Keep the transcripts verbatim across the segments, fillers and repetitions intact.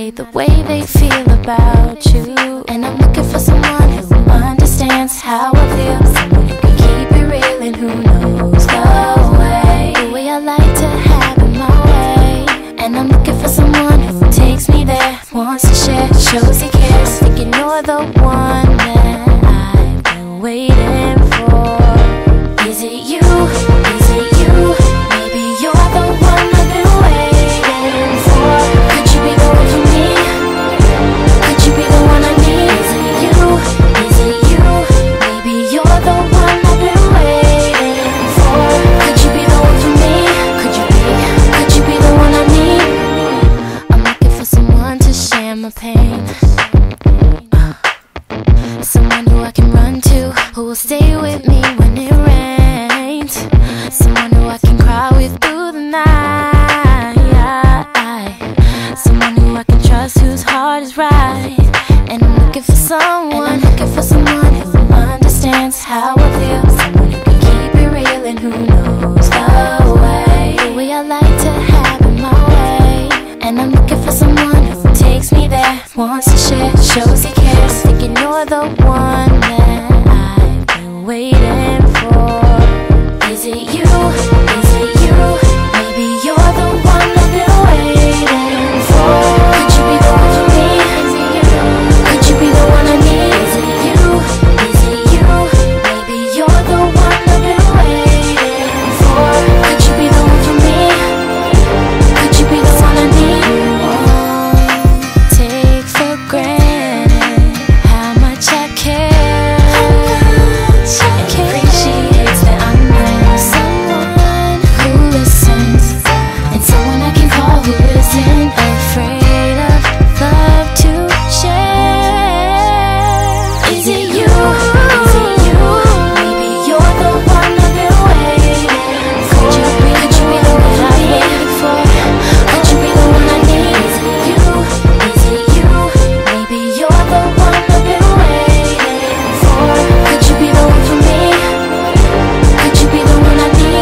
say the way they feel about you. And I'm looking for someone who understands how I feel, someone who can keep it real and who knows the way, the way I like to have it my way. And I'm looking for someone who takes me there, wants to share, shows he cares. Thinking you're the one that I've been waiting for. Is it you? Is it you? Maybe you're the one I've been waiting for. Could you be the one for me? Could you be the one I need? Is it you? Is it you? Maybe you're the one I've been waiting for. Could you be the one for me? Could you be? Could you be the one I need? I'm looking for someone to share my pain, uh, someone who I can run to, who will stay with me when it rains, someone who I can cry with through the night, someone who I can trust, whose heart is right. And I'm looking for someone, and I'm looking for someone who understands how I feel, someone who can keep it real and who knows the way, the way I like to have it my way. And I'm looking for someone who takes me there, wants to share, shows he cares. Thinking you're the one that I've been waiting for. Is it you? Is it you? Maybe you're the one I've been waiting for. Could you be the one for me? Could you be the one I need? Is it you? Is it you? Maybe you're the one I've been waiting for. Could you be the one for me? Could you be the one I need? Won't take for granted how much I care, and appreciates that I'm with someone who listens, and someone I can call who isn't afraid of love to share. Is it you? Is it you? Maybe you're the one I've been waiting for. Could you be, could you be the one I'm waiting for? Could you be the one I need? Is it you? Is it you? Maybe you're the one I've been waiting for. Could you be the one for me? Could you be the one I need?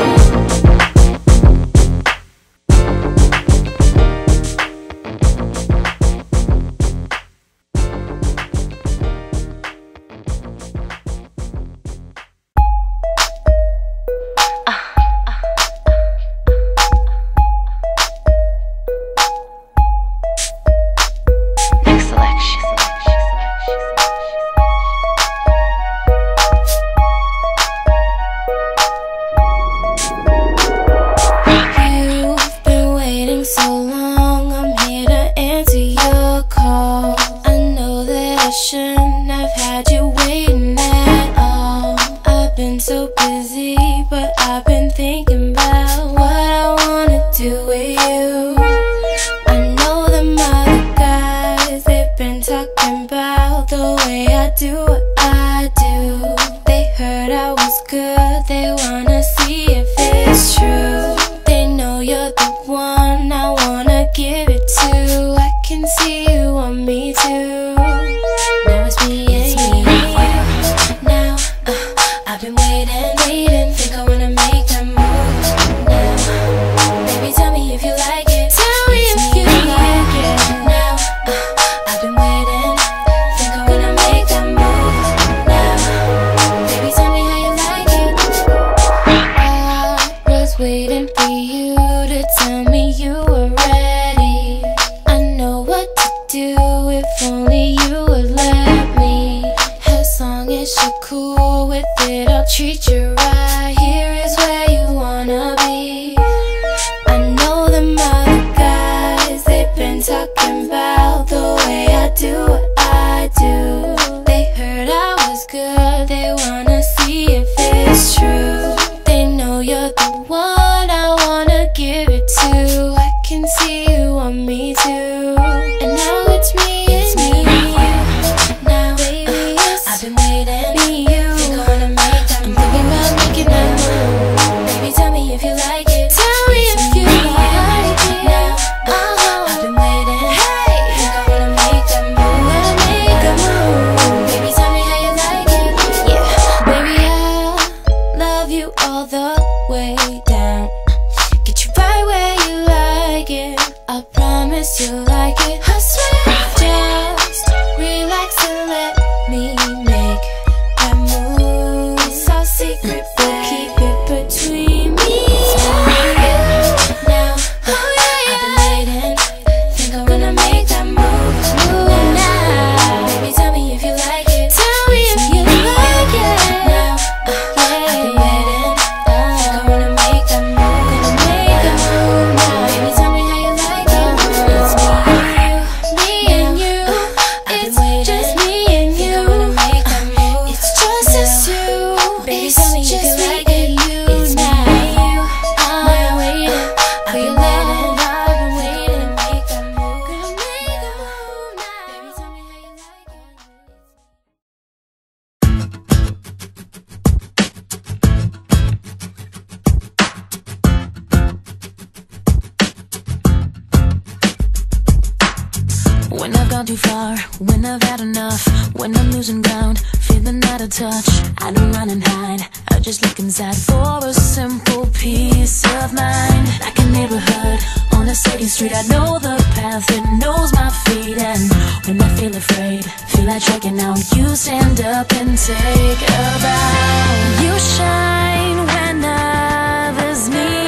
Next selection. You've been waiting so long, I'm here to answer your call. I know that I shouldn't have had you waiting at all. I've been so busy, but I've been thinking about what I wanna do with you. I know them other guys, they've been talking about the way I do what I do. They heard I was good, they wanna see if it's true. They know you're the one I wanna give it to. I can see you want me too. Now it's me and you. Now, uh, I've been waiting, waiting. Think I wanna make that move now. Baby, tell me if you like it. Tell me if you like it. Now, uh, I've been waiting. Think I wanna make that move now. Baby, tell me how you like it. I was waiting for you to tell me you were ready. I know what to do if only you would let me. As long as you're cool with it, I'll treat you right. Here is where you wanna be. I know them other guys, they've been talking about the way I do what I do. They heard I was good, they wanna see if it's true. They know you're the one I wanna give it to. I can see you want me too. And now it's me and me. Now, baby, uh, I've been waiting. Me, you. Think I wanna make that move. I'm thinking about making that move. Baby, tell me if you like it. Tell me if you like it. Now, uh-huh. I've been waiting. Hey, think I wanna make that move. Wanna make that move. Baby, tell me how you like it. Yeah, baby, I love you all the way down. Get you right where you like it. I promise you like it. when I've gone too far, when I've had enough, when I'm losing ground, feeling out of touch. I don't run and hide, I just look inside for a simple peace of mind. Like a neighborhood on a city street, I know the path, it knows my feet. And when I feel afraid, feel like checking out, you stand up and take a bow. You shine when others need